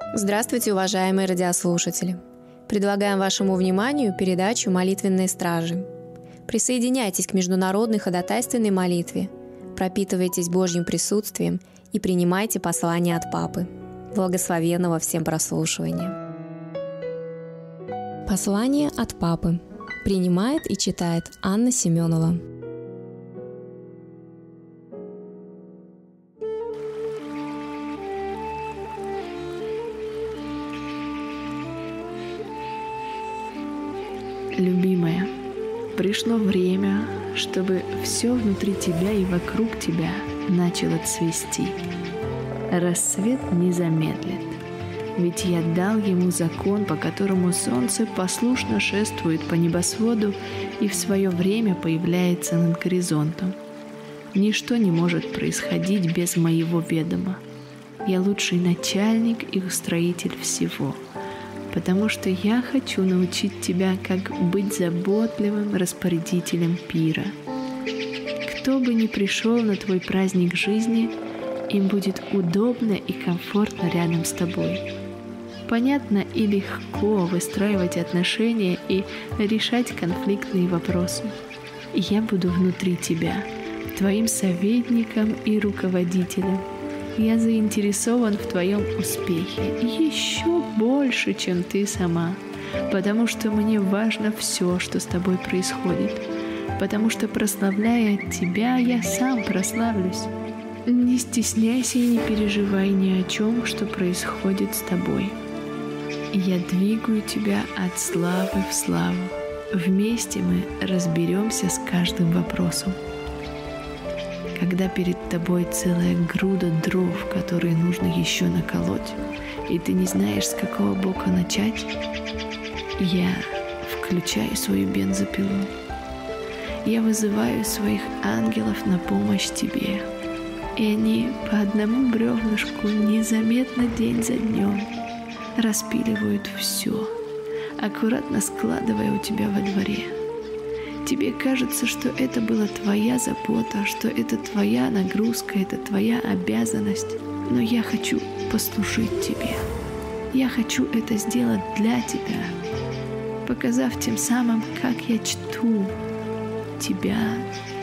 Здравствуйте, уважаемые радиослушатели! Предлагаем вашему вниманию передачу «Молитвенные стражи». Присоединяйтесь к международной ходатайственной молитве, пропитывайтесь Божьим присутствием и принимайте послание от Папы. Благословенного всем прослушивания! Послание от Папы. Принимает и читает Анна Семенова. Любимая, пришло время, чтобы все внутри тебя и вокруг тебя начало цвести. Рассвет не замедлит, ведь я дал ему закон, по которому солнце послушно шествует по небосводу и в свое время появляется над горизонтом. Ничто не может происходить без моего ведома. Я лучший начальник и устроитель всего, потому что я хочу научить тебя, как быть заботливым распорядителем пира. Кто бы ни пришел на твой праздник жизни, им будет удобно и комфортно рядом с тобой. Понятно и легко выстраивать отношения и решать конфликтные вопросы. Я буду внутри тебя, твоим советником и руководителем. Я заинтересован в твоем успехе еще больше, чем ты сама, потому что мне важно все, что с тобой происходит, потому что, прославляя тебя, я сам прославлюсь. Не стесняйся и не переживай ни о чем, что происходит с тобой. Я двигаю тебя от славы в славу. Вместе мы разберемся с каждым вопросом. Когда перед тобой целая груда дров, которые нужно еще наколоть, и ты не знаешь, с какого бока начать, я включаю свою бензопилу. Я вызываю своих ангелов на помощь тебе, и они по одному бревнышку незаметно день за днем распиливают все, аккуратно складывая у тебя во дворе. Тебе кажется, что это была твоя забота, что это твоя нагрузка, это твоя обязанность. Но я хочу послужить тебе. Я хочу это сделать для тебя, показав тем самым, как я чту тебя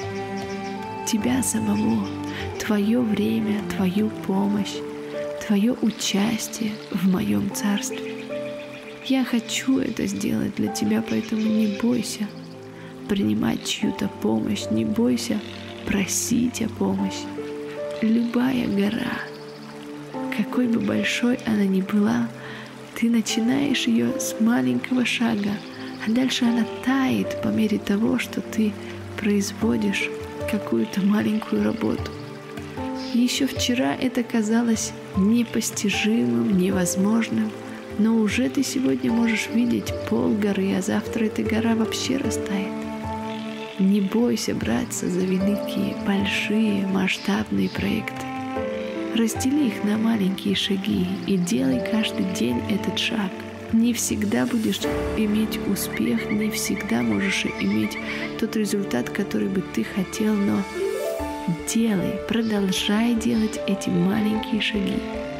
самого, твое время, твою помощь, твое участие в моем царстве. Я хочу это сделать для тебя, поэтому не бойся принимать чью-то помощь, не бойся просить о помощи. Любая гора, какой бы большой она ни была, ты начинаешь ее с маленького шага, а дальше она тает по мере того, что ты производишь какую-то маленькую работу. Еще вчера это казалось непостижимым, невозможным, но уже ты сегодня можешь видеть пол горы, а завтра эта гора вообще растает. Не бойся браться за великие, большие, масштабные проекты. Раздели их на маленькие шаги и делай каждый день этот шаг. Не всегда будешь иметь успех, не всегда можешь иметь тот результат, который бы ты хотел, но делай, продолжай делать эти маленькие шаги.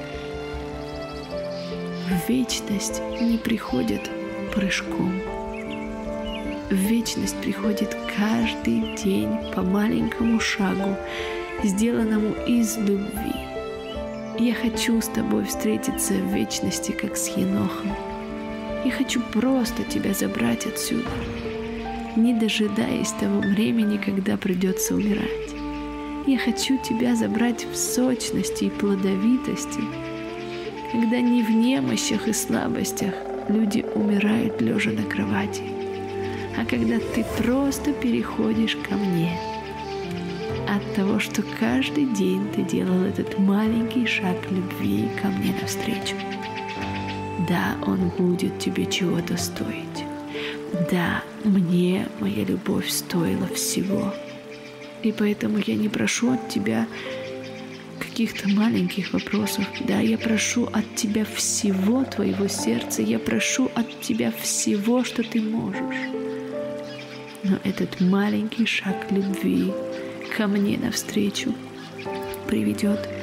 В вечность не приходит прыжком. В вечность приходит каждый день по маленькому шагу, сделанному из любви. Я хочу с тобой встретиться в вечности, как с Енохом. Я хочу просто тебя забрать отсюда, не дожидаясь того времени, когда придется умирать. Я хочу тебя забрать в сочности и плодовитости, когда не в немощах и слабостях люди умирают, лежа на кровати, а когда ты просто переходишь ко мне. От того, что каждый день ты делал этот маленький шаг любви ко мне навстречу. Да, он будет тебе чего-то стоить. Да, мне моя любовь стоила всего. И поэтому я не прошу от тебя каких-то маленьких вопросов. Да, я прошу от тебя всего твоего сердца. Я прошу от тебя всего, что ты можешь. Но этот маленький шаг любви ко мне навстречу приведет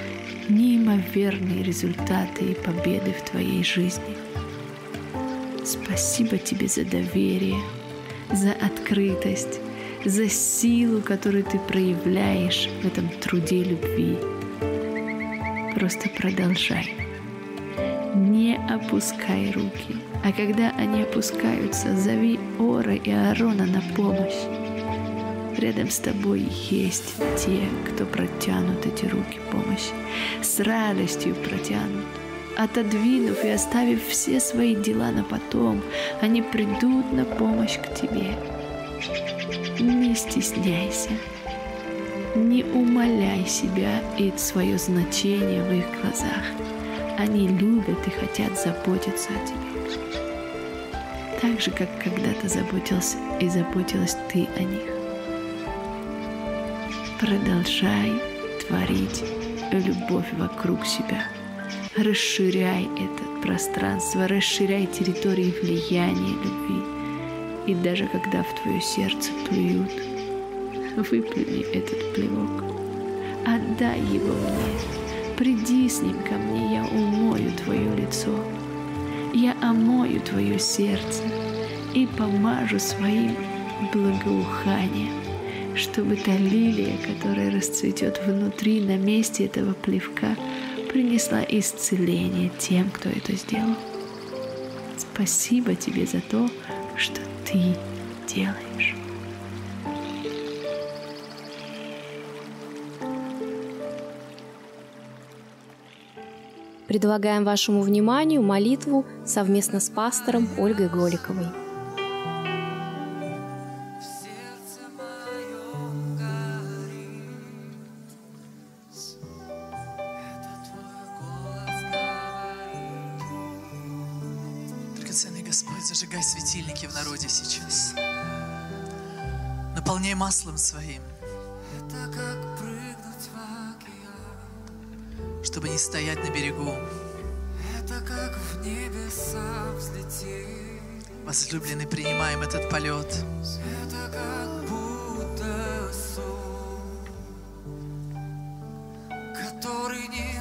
неимоверные результаты и победы в твоей жизни. Спасибо тебе за доверие, за открытость, за силу, которую ты проявляешь в этом труде любви. Просто продолжай. Не опускай руки, а когда они опускаются, зови Ора и Аарона на помощь. Рядом с тобой есть те, кто протянут эти руки помощи, с радостью протянут. Отодвинув и оставив все свои дела на потом, они придут на помощь к тебе. Не стесняйся, не умаляй себя и свое значение в их глазах. Они любят и хотят заботиться о тебе, так же, как когда-то заботился и заботилась ты о них. Продолжай творить любовь вокруг себя. Расширяй это пространство, расширяй территории влияния любви. И даже когда в твое сердце плюют, выплюни этот плевок. Отдай его мне. Приди с ним ко мне, я умою твое лицо. Я омою твое сердце и помажу своим благоуханием, чтобы та лилия, которая расцветет внутри на месте этого плевка, принесла исцеление тем, кто это сделал. Спасибо тебе за то, что ты делаешь. Предлагаем вашему вниманию молитву совместно с пастором Ольгой Голиковой. Драгоценный Господь, зажигай светильники в народе сейчас. Наполняй маслом своим, чтобы не стоять на берегу. Возлюбленный, принимаем этот полет. Который не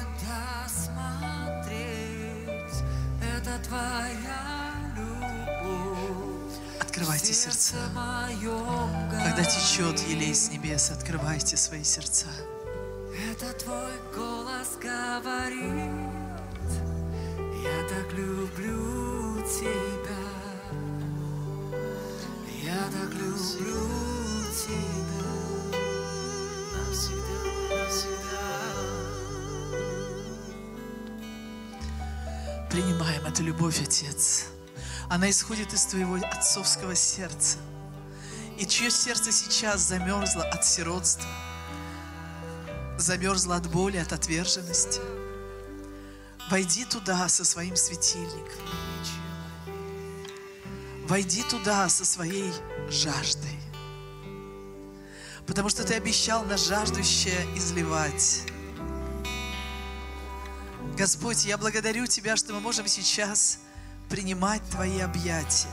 досмотреть, это твоя любовь. Открывайте сердца. Когда течет елей с небес, открывайте свои сердца. Это твой голос говорит: я так люблю тебя, я так люблю тебя, навсегда, навсегда. Принимаем эту любовь, Отец. Она исходит из твоего отцовского сердца. И чье сердце сейчас замерзло от сиротства, замерзла от боли, от отверженности. Войди туда со своим светильником. Войди туда со своей жаждой. Потому что Ты обещал на жаждущее изливать. Господь, я благодарю Тебя, что мы можем сейчас принимать Твои объятия.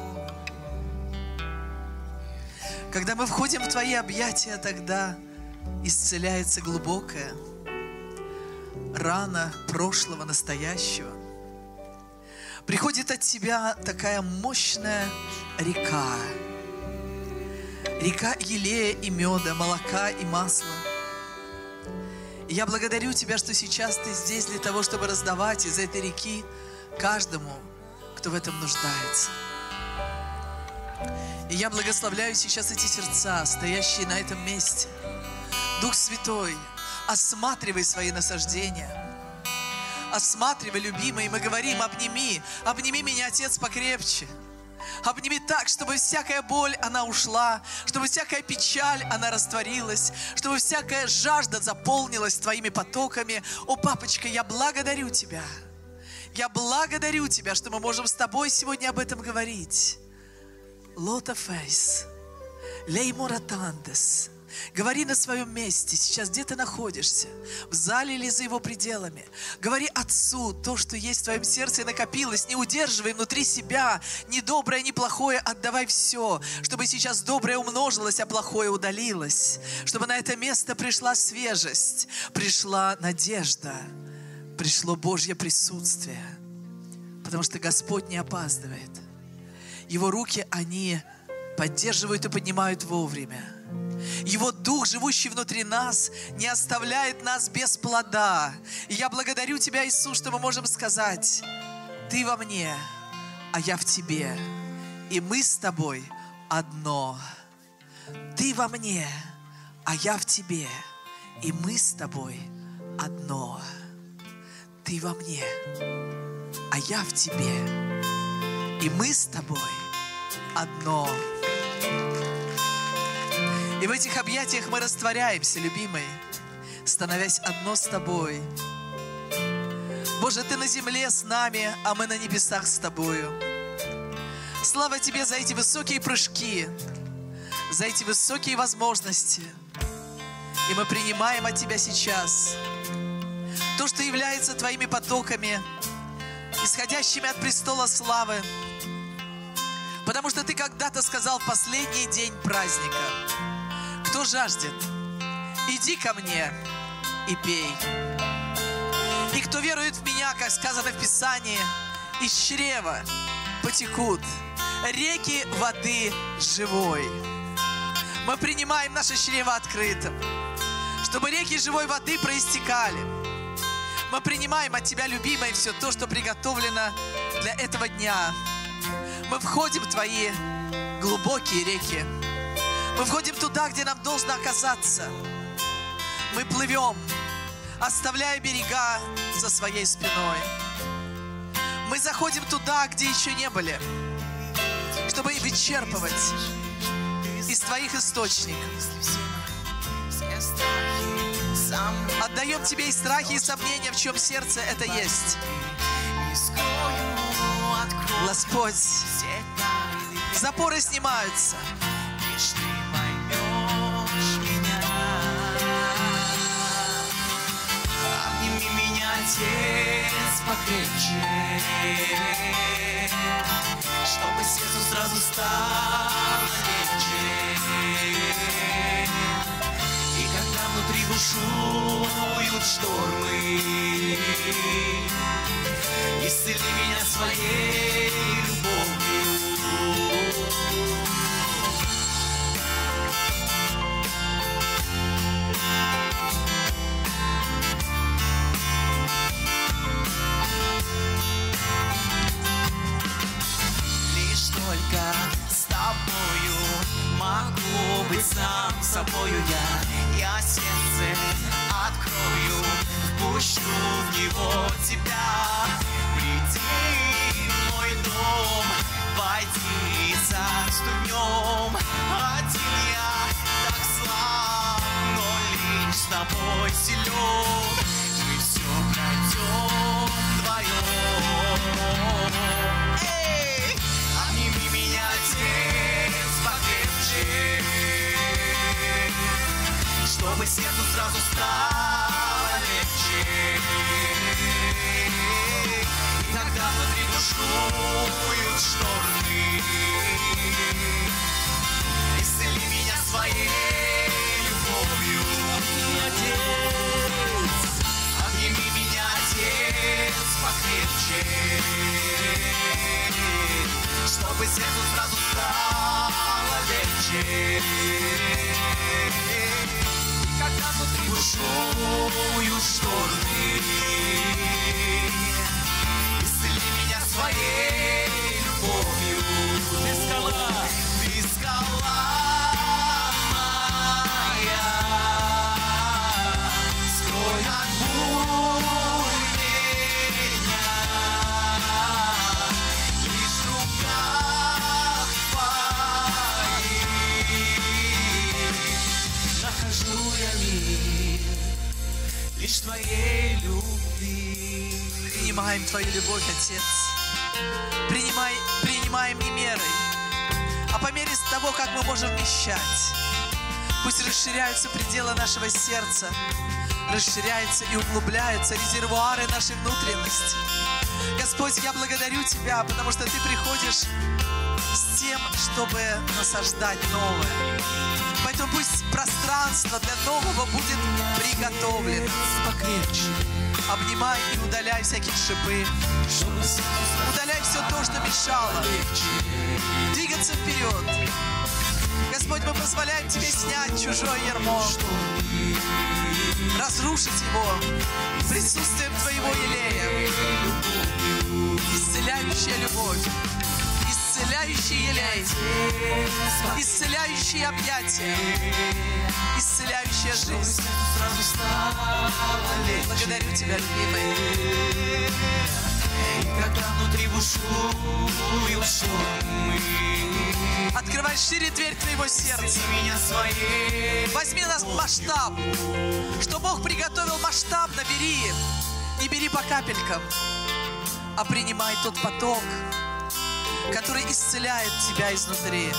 Когда мы входим в Твои объятия, тогда исцеляется глубокая рана прошлого, настоящего. Приходит от Тебя такая мощная река. Река елея и меда, молока и масла. И я благодарю Тебя, что сейчас Ты здесь для того, чтобы раздавать из этой реки каждому, кто в этом нуждается. И я благословляю сейчас эти сердца, стоящие на этом месте. Дух Святой, осматривай свои насаждения. Осматривай, любимый, и мы говорим: обними, обними меня, Отец, покрепче. Обними так, чтобы всякая боль, она ушла, чтобы всякая печаль, она растворилась, чтобы всякая жажда заполнилась Твоими потоками. О, папочка, я благодарю Тебя. Я благодарю Тебя, что мы можем с Тобой сегодня об этом говорить. Лота фейс, лей моратандес, Говори на своем месте, сейчас где ты находишься, в зале или за его пределами. Говори Отцу то, что есть в твоем сердце и накопилось. Не удерживай внутри себя ни доброе, ни плохое, отдавай все, чтобы сейчас доброе умножилось, а плохое удалилось. Чтобы на это место пришла свежесть, пришла надежда, пришло Божье присутствие. Потому что Господь не опаздывает. Его руки, они поддерживают и поднимают вовремя. Его Дух, живущий внутри нас, не оставляет нас без плода. И я благодарю Тебя, Иисус, что мы можем сказать: Ты во мне, а я в Тебе. И мы с Тобой одно. Ты во мне, а я в Тебе. И мы с Тобой одно. Ты во мне, а я в Тебе. И мы с Тобой одно. И в этих объятиях мы растворяемся, любимые, становясь одно с Тобой. Боже, Ты на земле с нами, а мы на небесах с Тобою. Слава Тебе за эти высокие прыжки, за эти высокие возможности. И мы принимаем от Тебя сейчас то, что является Твоими потоками, исходящими от престола славы. Потому что Ты когда-то сказал в последний день праздника: кто жаждет, иди ко мне и пей. И кто верует в Меня, как сказано в Писании, из чрева потекут реки воды живой. Мы принимаем наше чрево открытым, чтобы реки живой воды проистекали. Мы принимаем от Тебя, любимое, все то, что приготовлено для этого дня. Мы входим в Твои глубокие реки. Мы входим туда, где нам должно оказаться. Мы плывем, оставляя берега за своей спиной. Мы заходим туда, где еще не были, чтобы вычерпывать из Твоих источников. Отдаем Тебе и страхи, и сомнения, в чем сердце это есть. Господь, запоры снимаются. Обними меня, Отец, покрепче, чтобы сердцу сразу стало легче. И когда внутри бушуют штормы, исцели меня своей любовью. Лишь только с Тобою могу быть сам собою я сердце открою, впущу в него Тебя. Приди в мой дом, войди, царствуй в нем. Один я так слаб, но лишь с Тобой силен. Мы все пройдем вдвоем. Эй, обними меня, Отец, покрепче, чтобы сердцу сразу стало легче. И когда внутри бушуют штормы, исцели меня своей любовью. Отец, обними меня, Отец, покрепче, чтобы сердцу сразу стало легче. Когда внутри бушуют штормы, исцели меня своей любовью. Ты скала, ты скала моя, скрой от бурь меня, лишь в руках Твоих нахожу я мир, лишь Твоей любви. Принимаем Твою любовь, Отец. Принимаем не мерой, а по мере того, как мы можем вмещать. Пусть расширяются пределы нашего сердца, расширяются и углубляются резервуары нашей внутренности. Господь, я благодарю Тебя, потому что Ты приходишь с тем, чтобы насаждать новое. Поэтому пусть пространство для нового будет приготовлено. Покрепче. Обнимай и удаляй всякие шипы. Удаляй все то, что мешало. Двигаться вперед. Господь, мы позволяем Тебе снять чужое ярмо, разрушить его присутствием Твоего елея. Исцеляющая любовь, исцеляющий елей, исцеляющие объятия, исцеляющая жизнь. Благодарю Тебя, любимый. Когда внутри бушуют шумы, открывай шире дверь Твоего сердца. Возьми нас в масштаб. Что Бог приготовил масштабно, бери. Не бери по капелькам, а принимай тот поток, который исцеляет тебя изнутри.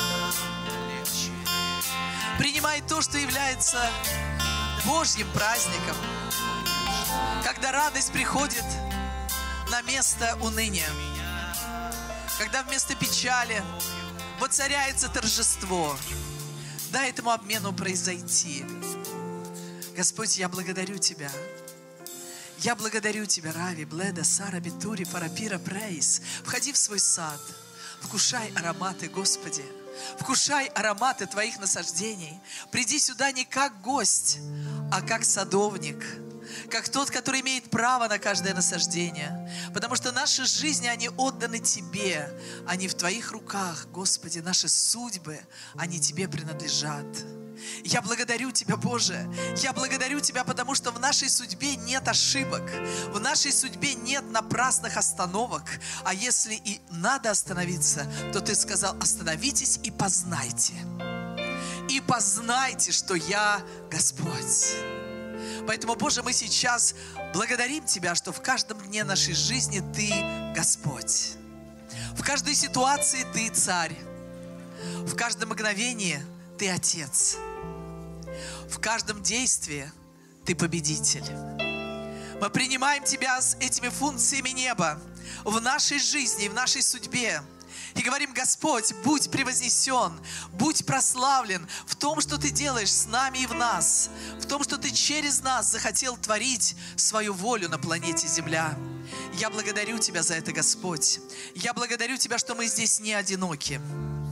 Принимай то, что является Божьим праздником, когда радость приходит на место уныния, когда вместо печали воцаряется торжество. Дай этому обмену произойти. Господь, я благодарю Тебя. Я благодарю Тебя, Рави, Бледа, Сара, Битури, Парапира, Прейс. Входи в свой сад, вкушай ароматы, Господи. Вкушай ароматы Твоих насаждений. Приди сюда не как гость, а как садовник, как тот, который имеет право на каждое насаждение. Потому что наши жизни, они отданы Тебе. Они в Твоих руках, Господи. Наши судьбы, они Тебе принадлежат. Я благодарю Тебя, Боже. Я благодарю Тебя, потому что в нашей судьбе нет ошибок. В нашей судьбе нет напрасных остановок. А если и надо остановиться, то Ты сказал: остановитесь и познайте. И познайте, что я Господь. Поэтому, Боже, мы сейчас благодарим Тебя, что в каждом дне нашей жизни Ты Господь. В каждой ситуации Ты Царь. В каждом мгновении Ты Отец. В каждом действии Ты Победитель. Мы принимаем Тебя с этими функциями неба в нашей жизни, в нашей судьбе. И говорим: Господь, будь превознесен, будь прославлен в том, что Ты делаешь с нами и в нас, в том, что Ты через нас захотел творить свою волю на планете Земля. Я благодарю Тебя за это, Господь. Я благодарю Тебя, что мы здесь не одиноки.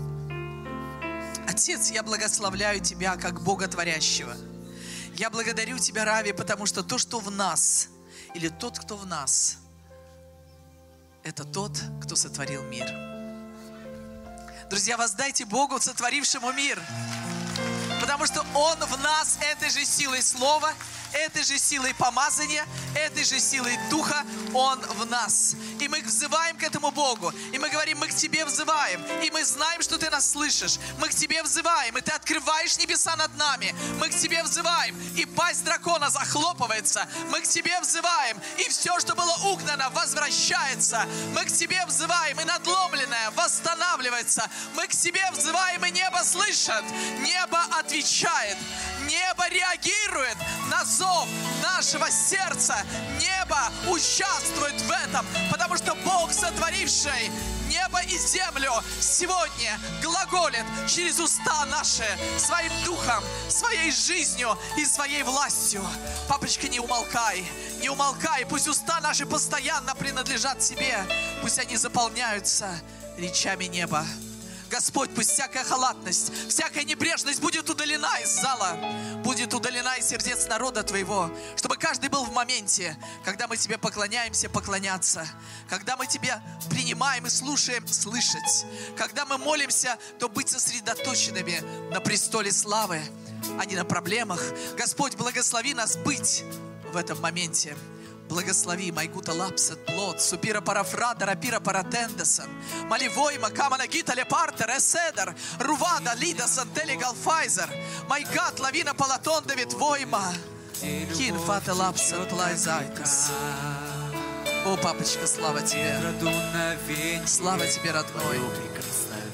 Отец, я благословляю Тебя как Бога Творящего. Я благодарю Тебя, Рави, потому что то, что в нас, или тот, кто в нас, это тот, кто сотворил мир. Друзья, воздайте Богу, сотворившему мир, потому что Он в нас этой же силой слова, этой же силой помазания, этой же силой Духа Он в нас. И мы взываем к этому Богу. И мы говорим: мы к Тебе взываем. И мы знаем, что Ты нас слышишь. Мы к Тебе взываем. И Ты открываешь небеса над нами. Мы к Тебе взываем. И пасть дракона захлопывается. Мы к Тебе взываем. И все, что было угнано, возвращается. Мы к Тебе взываем. И надломленное восстанавливается. Мы к Тебе взываем. И небо слышит. Небо отвечает. Небо реагирует на зов нашего сердца. Небо участвует в этом, потому что Бог, сотворивший небо и землю, сегодня глаголит через уста наши своим духом, своей жизнью и своей властью. Папочка, не умолкай, не умолкай. Пусть уста наши постоянно принадлежат Тебе. Пусть они заполняются речами неба. Господь, пусть всякая халатность, всякая небрежность будет удалена из зала, будет удалена из сердец народа Твоего, чтобы каждый был в моменте, когда мы Тебе поклоняемся, поклоняться, когда мы Тебя принимаем и слушаем, слышать, когда мы молимся, то быть сосредоточенными на престоле славы, а не на проблемах. Господь, благослови нас быть в этом моменте. Благослови Майгута Лапсет Плод, Супира Парафрада, Рапира Паратендесан, Маливойма, Камана Гита Лепартер, Эседер, Рувада, Лида, Сантели Галфайзер, Майгат, Лавина Палатон, Давид Войма, Кин Фата Лапсет Плайзайтас. О, папочка, слава Тебе. Слава Тебе, родной.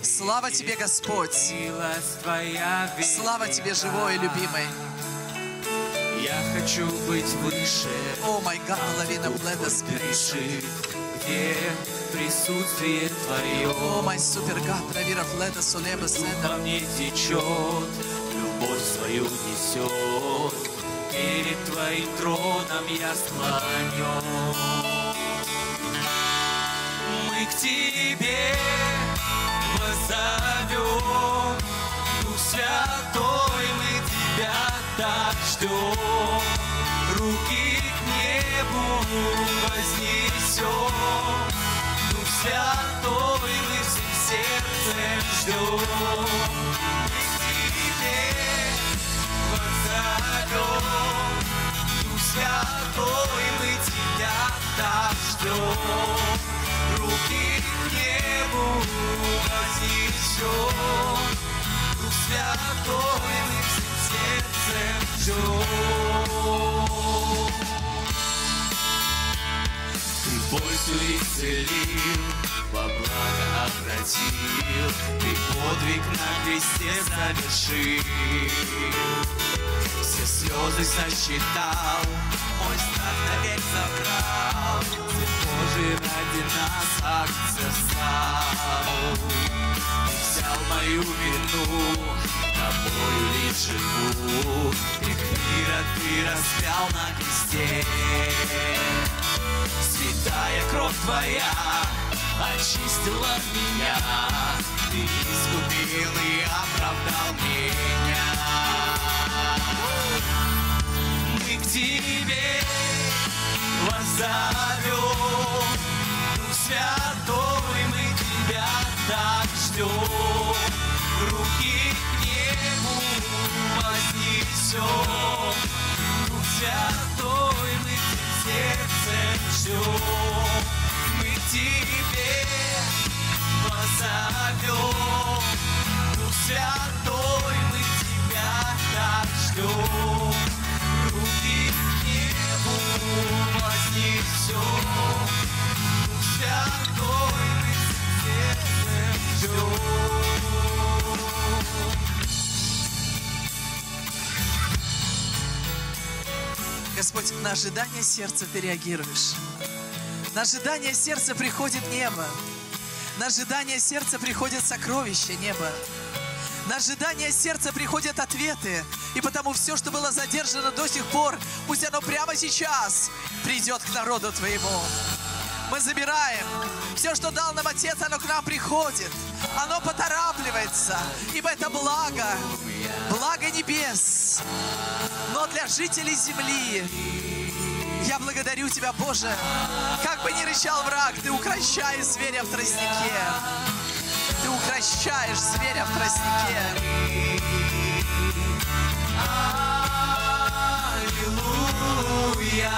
Слава Тебе, Господь. Слава Тебе, живой и любимый. Я хочу быть выше. О, мой гад, лавина бледа Выше, где присутствие Твое. О, мой супер гад, равира бледа солеба Во сена. мне течет, любовь свою несет. Перед Твоим троном я склонен. Мы к Тебе воззовем, Дух Святой, мы Тебя так ждем. Руки к небу вознесем. Дух Святой, мы всем сердцем ждем. Мы к Тебе воззовем, Дух Святой, мы Тебя так ждем. Руки к небу вознесем. Дух Святой, мы всем сердцем ждем. Ты пользу исцелил, во благо обратил, Ты подвиг на кресте совершил. Все слезы сосчитал, мой страх навек забрал. Ты Божий ради нас акция встал. Ты взял мою вину, тобою лишь живу. Грех мира Ты распял на кресте. Святая кровь Твоя очистила меня. Ты искупил и оправдал меня. Мы к Тебе воззовем, Дух Святой, мы Тебя так ждем. Руки к небу вознесем. Дух Святой, мы всем сердцем ждем. Мы к Тебе воззовем, Дух Святой, мы Тебя так ждем. Руки к небу вознесем. Дух Святой, мы всем сердцем ждем. Господь, на ожидание сердца Ты реагируешь. На ожидание сердца приходит небо. На ожидание сердца приходят сокровища неба. На ожидание сердца приходят ответы. И потому все, что было задержано до сих пор, пусть оно прямо сейчас придет к народу Твоему. Мы забираем. Все, что дал нам Отец, оно к нам приходит. Оно поторапливается. Ибо это благо. Благо небес. Но для жителей земли я благодарю Тебя, Боже. Как бы ни рычал враг, Ты укрощаешь зверя в тростнике. Ты укрощаешь зверя в тростнике. Аллилуйя.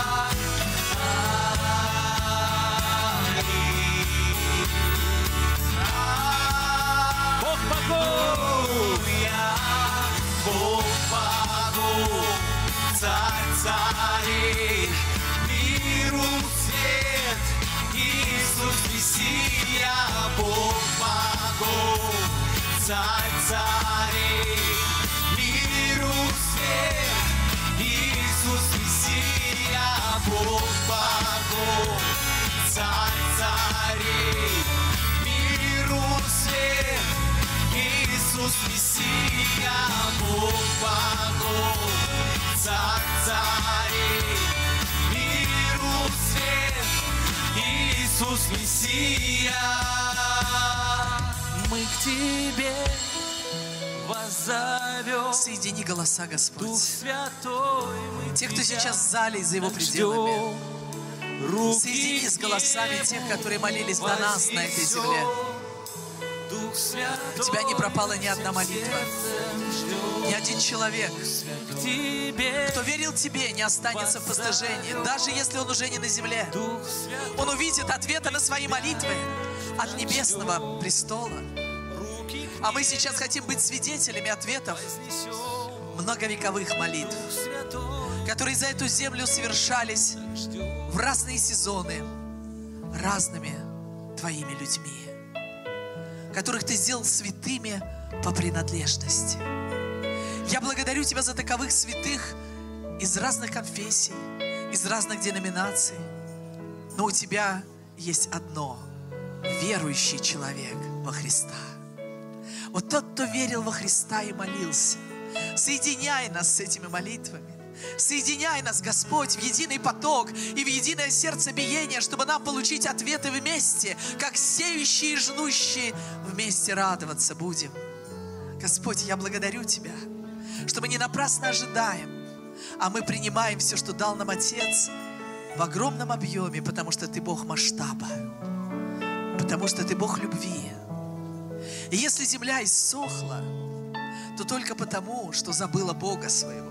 Бог богов, Бог богов, Царь царей, миру свет, Иисус Мессия, Бог богов, Царь царей, миру свет, Иисус Мессия, Бог богов, Царь царей, миру свет, Иисус Мессия, Бог богов, Царь царей, миру свет, Иисус Мессия. Мы к Тебе воззовем. Соедини голоса, Дух Господь. Святой, мы Те, кто Тебя сейчас в зале и за его так пределами. ждем. Руки Соедини с к голосами тех, которые молились до нас на этой земле. Дух Святой, У Тебя не пропала ни одна молитва. Ни один человек, к Тебе, кто верил Тебе, не останется в постыжении, даже если он уже не на земле. Дух Святой, Он увидит ответы на свои молитвы от небесного престола. руки А мы сейчас хотим быть свидетелями ответов многовековых молитв, которые за эту землю совершались в разные сезоны разными Твоими людьми. которых Ты сделал святыми по принадлежности. Я благодарю Тебя за таковых святых из разных конфессий, из разных деноминаций. Но у Тебя есть одно – верующий человек во Христа. Вот тот, кто верил во Христа и молился. Соединяй нас с этими молитвами. Соединяй нас, Господь, в единый поток и в единое сердцебиение, чтобы нам получить ответы вместе, как сеющие и жнущие вместе радоваться будем. Господь, я благодарю Тебя, что мы не напрасно ожидаем, а мы принимаем все, что дал нам Отец, в огромном объеме, потому что Ты Бог масштаба, потому что Ты Бог любви. И если земля иссохла, то только потому, что забыла Бога своего.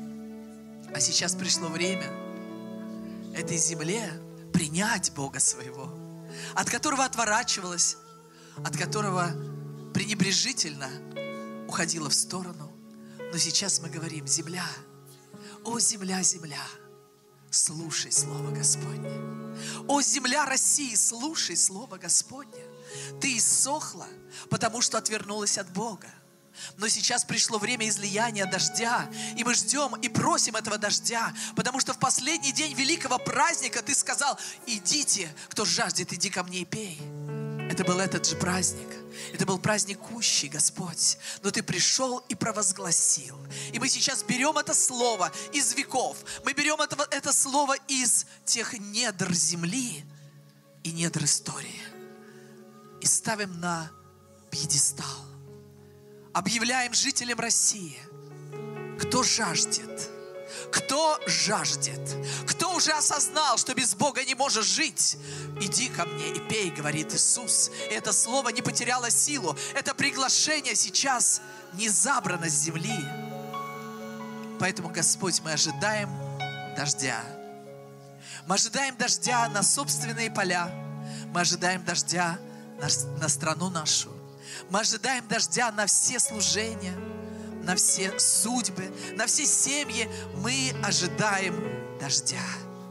А сейчас пришло время этой земле принять Бога своего, от которого отворачивалась, от которого пренебрежительно уходила в сторону. Но сейчас мы говорим: земля, о земля, земля, слушай Слово Господне. О земля России, слушай Слово Господне. Ты иссохла, потому что отвернулась от Бога. Но сейчас пришло время излияния дождя, и мы ждем и просим этого дождя, потому что в последний день великого праздника Ты сказал: идите, кто жаждет, иди ко мне и пей. Это был этот же праздник. Это был праздник кущий, Господь. Но Ты пришел и провозгласил. И мы сейчас берем это слово из веков. Мы берем это слово из тех недр земли и недр истории. И ставим на пьедестал. Объявляем жителям России: кто жаждет, кто жаждет, кто уже осознал, что без Бога не может жить, иди ко мне и пей, говорит Иисус. И это слово не потеряло силу. Это приглашение сейчас не забрано с земли. Поэтому, Господь, мы ожидаем дождя. Мы ожидаем дождя на собственные поля. Мы ожидаем дождя на страну нашу. Мы ожидаем дождя на все служения, на все судьбы, на все семьи. Мы ожидаем дождя.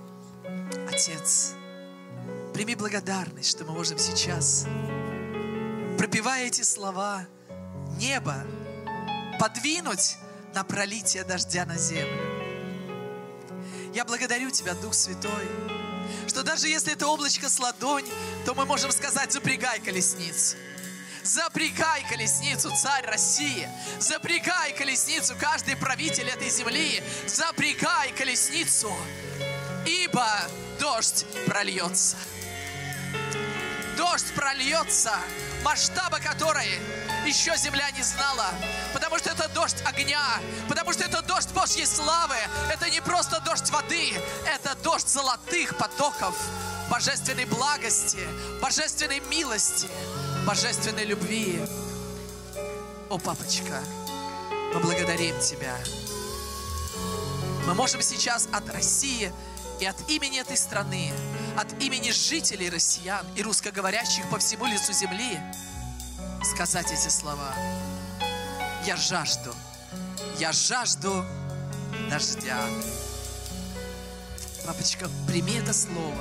Отец, прими благодарность, что мы можем сейчас, пропевая эти слова, небо подвинуть на пролитие дождя на землю. Я благодарю Тебя, Дух Святой, что даже если это облачко с ладонь, то мы можем сказать: запрягай колесницу. Запрягай колесницу, царь России. Запрягай колесницу, каждый правитель этой земли. Запрягай колесницу, ибо дождь прольется. Дождь прольется, масштаба которой еще земля не знала. Потому что это дождь огня, потому что это дождь Божьей славы. Это не просто дождь воды, это дождь золотых потоков божественной благости, божественной милости, божественной любви. О, папочка, мы благодарим Тебя. Мы можем сейчас от России и от имени этой страны, от имени жителей россиян и русскоговорящих по всему лицу земли сказать эти слова: я жажду дождя. Папочка, прими это слово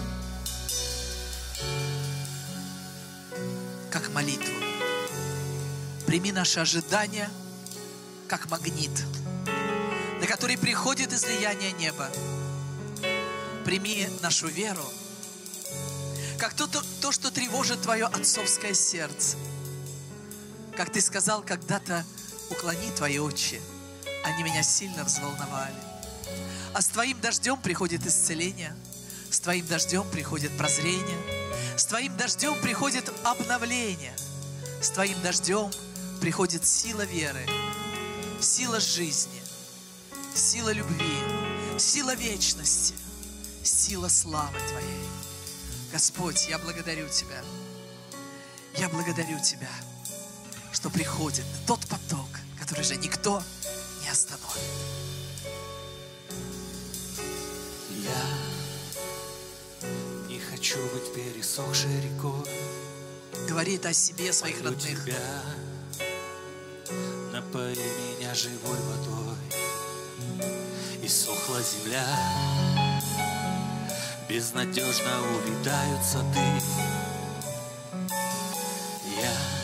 как молитву. Прими наше ожидание как магнит, на который приходит излияние неба. Прими нашу веру как то, что тревожит Твое отцовское сердце. Как Ты сказал когда-то: уклони Твои очи, они меня сильно взволновали. А с Твоим дождем приходит исцеление, с Твоим дождем приходит прозрение, с Твоим дождем приходит обновление, с Твоим дождем приходит сила веры, сила жизни, сила любви, сила вечности, сила славы Твоей. Господь, я благодарю Тебя. Я благодарю Тебя, что приходит тот поток, который же никто не остановит. Я не хочу быть пересохшей рекой. Говорит о себе своих Молю родных. Тебя, напои меня живой водой. Иссохла земля, безнадежно увядают сады. Я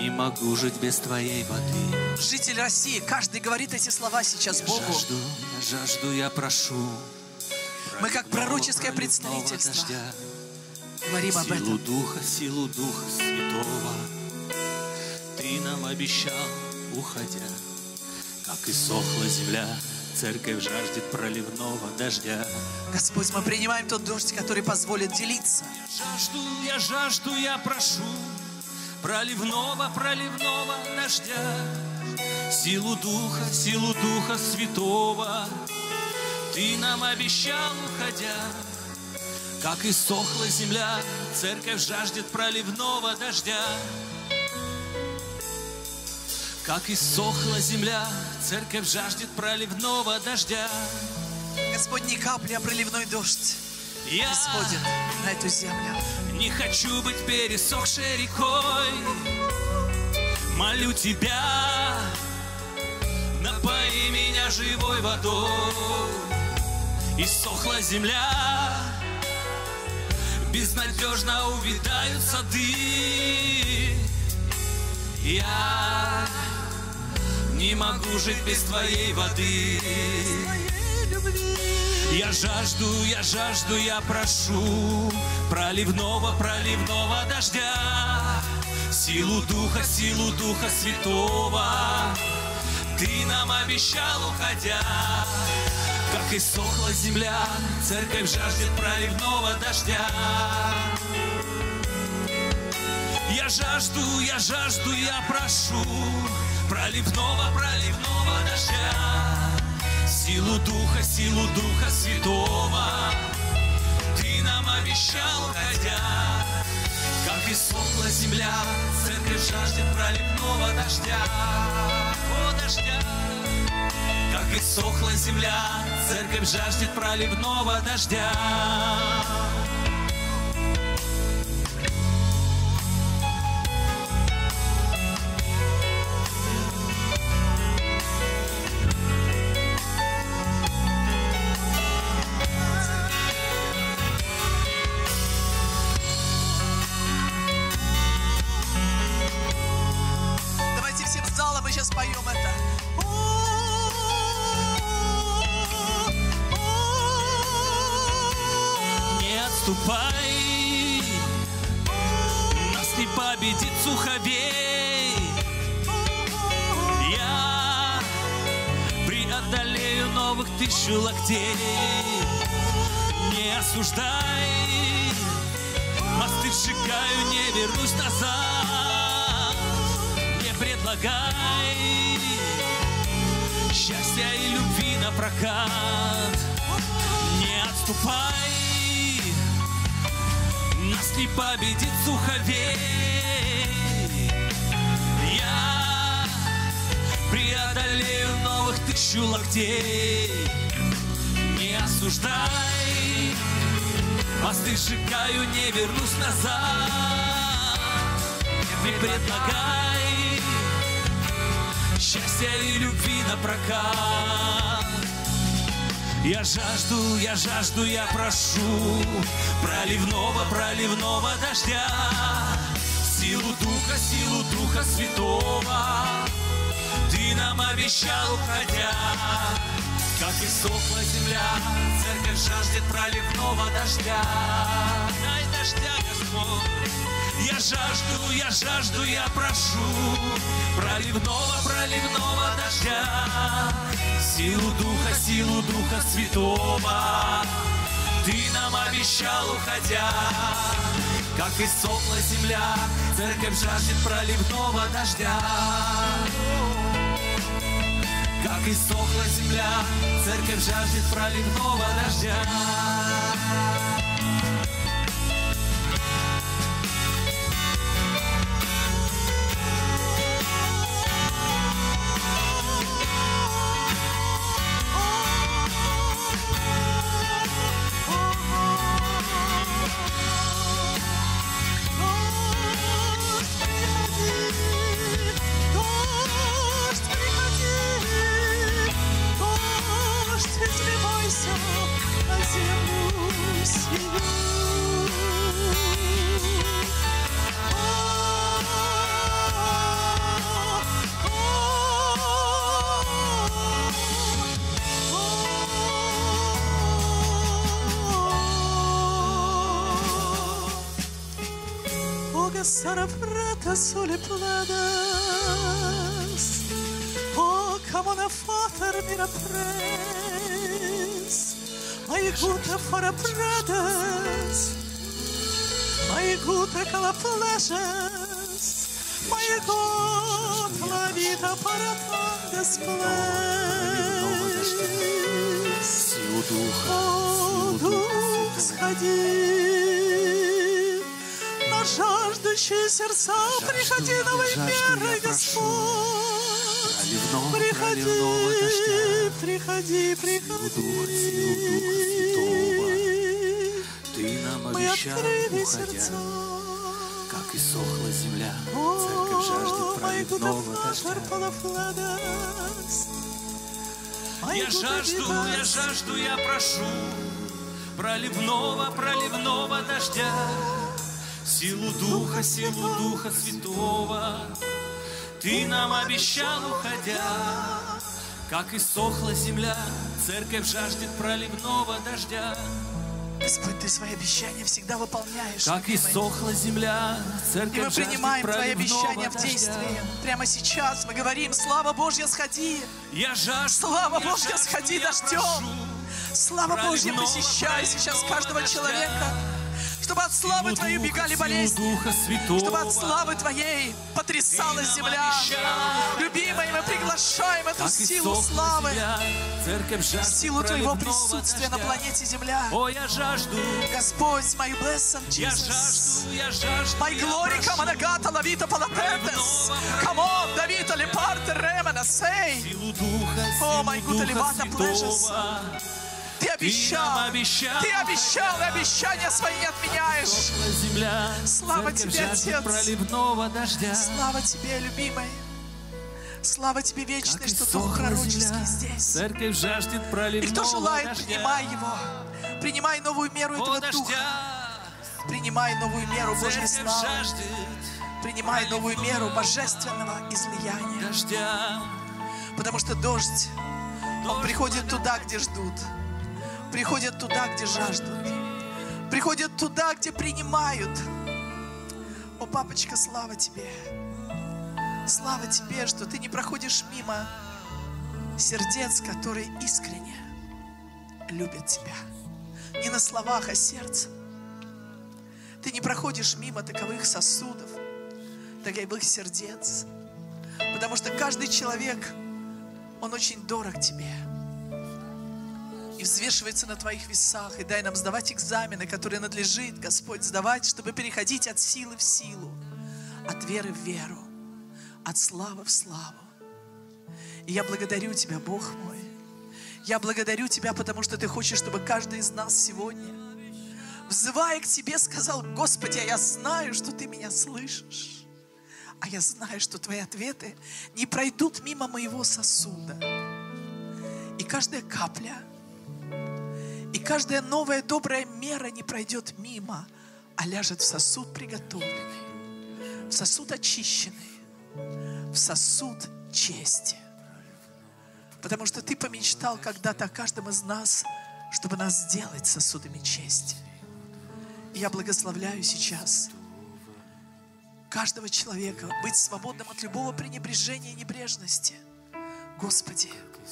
Не могу жить без Твоей воды. Житель России, каждый говорит эти слова сейчас Богу. Я жажду, я прошу. Мы как пророческое представительство говорим об этом. Силу Духа Святого Ты нам обещал, уходя. Как иссохла земля, церковь жаждет проливного дождя. Господь, мы принимаем тот дождь, который позволит делиться. Я жажду, я прошу проливного дождя. Силу Духа Святого Ты нам обещал, уходя. Как иссохла земля, церковь жаждет проливного дождя. Как иссохла земля, церковь жаждет проливного дождя. Господь, не капли, а проливной дождь исходит на эту землю. Не хочу быть пересохшей рекой. Молю Тебя, напои меня живой водой. Иссохла земля, безнадежно увядают сады. Я не могу жить без Твоей воды. Я жажду, я прошу проливного дождя. Силу Духа Святого Ты нам обещал, уходя. Как иссохла земля, церковь жаждет проливного дождя. Я жажду, я прошу проливного дождя. Силу Духа Святого Ты нам обещал, уходя. Как иссохла земля, церковь жаждет проливного дождя. О, дождя! Как иссохла земля, церковь жаждет проливного дождя. Давайте всем залом мы сейчас поем это. Ступай, нас не победит суховей. Я преодолею новых 1000 локтей. Не осуждай, мосты сжигаю, не вернусь назад. Не предлагай счастья и любви на прокат. Не отступай, нас не победит суховей. Я преодолею новых 1000 локтей. Не осуждай, мосты сжигаю, не вернусь назад. Не предлагай счастья и любви на прокат. Я жажду, я прошу проливного дождя. Силу Духа Святого Ты нам обещал, уходя. Как иссохла земля, церковь жаждет проливного дождя. Дай дождя, Господь. Я жажду, я прошу проливного дождя. Силу Духа Святого Ты нам обещал, уходя. Как иссохла земля, церковь жаждет проливного дождя. Как иссохла земля, церковь жаждет проливного дождя. Sarafrata sole pladas. Oh, come on, Father, mira praise. My good for a brothers. My good cala pleasures. My good la vida para tantas places. О, Дух, сходи. Жаждущие сердца, приходи новой мерой, Господь. Приходи, приходи, приходи. Ты нам обещал, уходя, как иссохла земля, церковь жаждет проливного дождя. Я жажду, я прошу проливного дождя. Силу Духа Святого Ты нам обещал, уходя. Как иссохла земля, церковь жаждет проливного дождя. Господь, Ты свои обещания всегда выполняешь. Как иссохла земля, церковь жаждет проливного дождя. И мы принимаем Твои обещания в действии. Прямо сейчас мы говорим: слава Божья, сходи. Слава Божья, сходи дождем. Слава Божья, посещай сейчас каждого человека. Чтобы от славы Твоей убегали болезни, чтобы от славы Твоей потрясалась земля. Любимый, мы приглашаем эту силу славы, силу Твоего присутствия на планете Земля. Господь, my blessed Jesus, my glory, come on, agata la vita palatentes, come on, Davida le parte remena sei. Oh, my good elevata pleasures. Ты обещал, и обещания свои не отменяешь. Слава Тебе, Отец. Слава Тебе, любимый. Слава Тебе, вечный, что Дух пророческий здесь. И кто желает, принимай его. Принимай новую меру этого Духа. Принимай новую меру Божьей славы. Принимай новую меру божественного излияния. Потому что дождь, он приходит туда, где ждут. Приходят туда, где жаждут. Приходят туда, где принимают. О, папочка, слава Тебе. Слава Тебе, что Ты не проходишь мимо сердец, которые искренне любят Тебя. Не на словах, а сердцем. Ты не проходишь мимо таковых сосудов, таковых сердец. Потому что каждый человек, он очень дорог Тебе. И взвешивается на Твоих весах. И дай нам сдавать экзамены, которые надлежит, Господь, сдавать, чтобы переходить от силы в силу, от веры в веру, от славы в славу. И я благодарю Тебя, Бог мой. Я благодарю Тебя, потому что Ты хочешь, чтобы каждый из нас сегодня, взывая к Тебе, сказал: Господи, я знаю, что Ты меня слышишь. А я знаю, что Твои ответы не пройдут мимо моего сосуда. И каждая капля, и каждая новая добрая мера не пройдет мимо, а ляжет в сосуд приготовленный, в сосуд очищенный, в сосуд чести. Потому что Ты помечтал когда-то о каждом из нас, чтобы нас сделать сосудами чести. И я благословляю сейчас каждого человека быть свободным от любого пренебрежения и небрежности. Господи,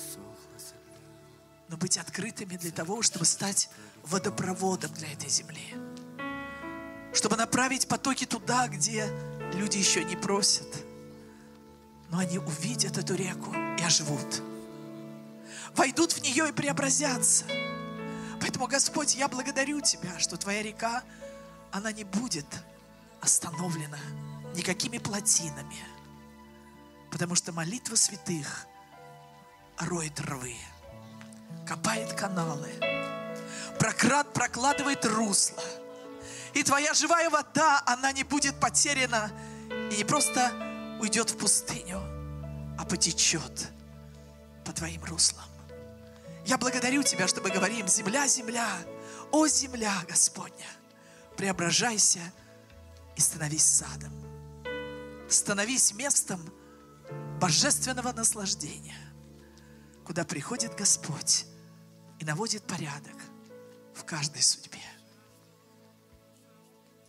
но быть открытыми для того, чтобы стать водопроводом для этой земли. Чтобы направить потоки туда, где люди еще не просят, но они увидят эту реку и оживут. Войдут в нее и преобразятся. Поэтому, Господь, я благодарю Тебя, что Твоя река, она не будет остановлена никакими плотинами, потому что молитва святых роет рвы, копает каналы, прокладывает русло. И Твоя живая вода, она не будет потеряна и не просто уйдет в пустыню, а потечет по Твоим руслам. Я благодарю Тебя, что мы говорим: земля, земля, о земля Господня, преображайся и становись садом. Становись местом божественного наслаждения, куда приходит Господь и наводит порядок в каждой судьбе.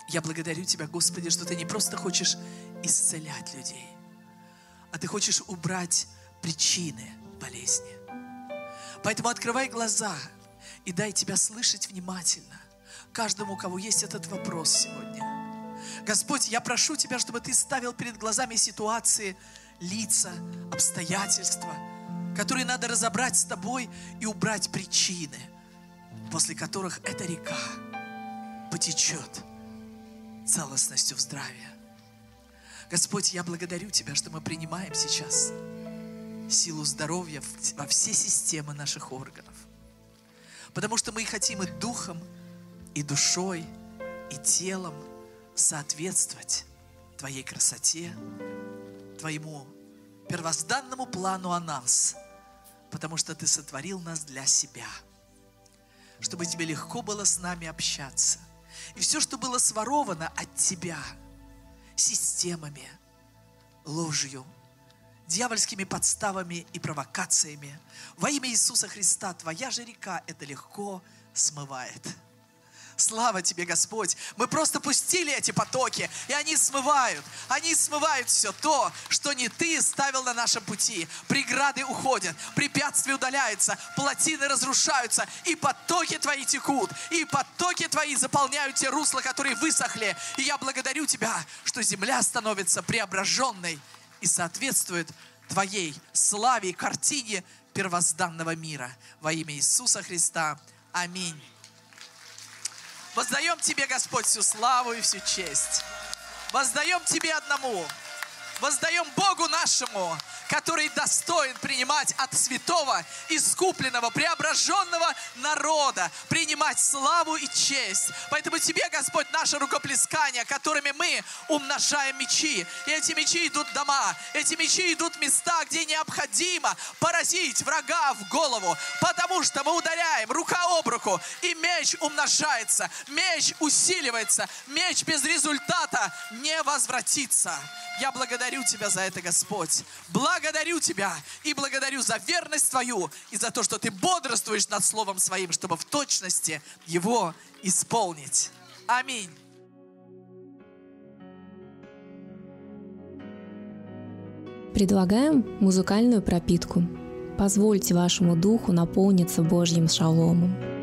Я благодарю Тебя, Господи, что Ты не просто хочешь исцелять людей, а Ты хочешь убрать причины болезни. Поэтому открывай глаза и дай Тебя слышать внимательно каждому, у кого есть этот вопрос сегодня. Господь, я прошу Тебя, чтобы Ты ставил перед глазами ситуации, лица, обстоятельства, которые надо разобрать с Тобой и убрать причины, после которых эта река потечет целостностью в здравие. Господь, я благодарю Тебя, что мы принимаем сейчас силу здоровья во все системы наших органов. Потому что мы хотим и духом, и душой, и телом соответствовать Твоей красоте, Твоему первозданному плану о нас, потому что Ты сотворил нас для себя, чтобы Тебе легко было с нами общаться. И все, что было своровано от Тебя системами, ложью, дьявольскими подставами и провокациями, во имя Иисуса Христа, Твоя же река это легко смывает. Слава Тебе, Господь! Мы просто пустили эти потоки, и они смывают все то, что не Ты ставил на нашем пути. Преграды уходят, препятствия удаляются, плотины разрушаются, и потоки Твои текут, и потоки Твои заполняют те русла, которые высохли. И я благодарю Тебя, что земля становится преображенной и соответствует Твоей славе и картине первозданного мира. Во имя Иисуса Христа. Аминь. Воздаем Тебе, Господь, всю славу и всю честь. Воздаем Тебе одному. Воздаем Богу нашему, который достоин принимать от святого, искупленного, преображенного народа, принимать славу и честь. Поэтому Тебе, Господь, наше рукоплескание, которыми мы умножаем мечи. И эти мечи идут в дома, эти мечи идут в места, где необходимо поразить врага в голову, потому что мы ударяем рука об руку, и меч умножается, меч усиливается, меч без результата не возвратится. Я благодарю Тебя за это, Господь. Благодарю Тебя и благодарю за верность Твою и за то, что Ты бодрствуешь над Словом Своим, чтобы в точности его исполнить. Аминь. Предлагаем музыкальную пропитку. Позвольте вашему духу наполниться Божьим шаломом.